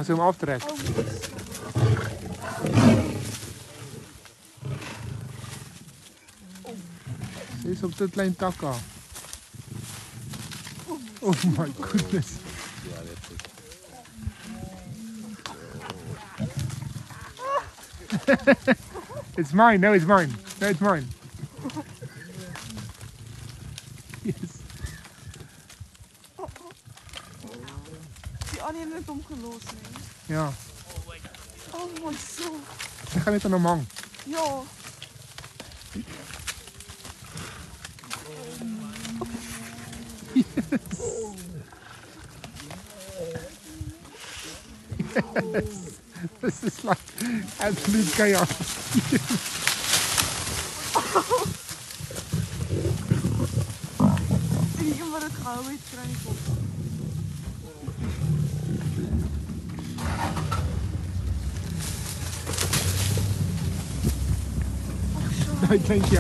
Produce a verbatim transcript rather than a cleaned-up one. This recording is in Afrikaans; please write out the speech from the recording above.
om af te trek. Oh, Sy is op dit klein takka. Oh my goodness. It's mine, no it's mine. No it's mine. Yes. die ander het hom gelos, nee. Ja. Oh my soul. Sy gaan net aan hom hang. Ja. Yes. Yes. This is like absolute chaos. Die een wat het gehou het, kry nie op. I think yeah.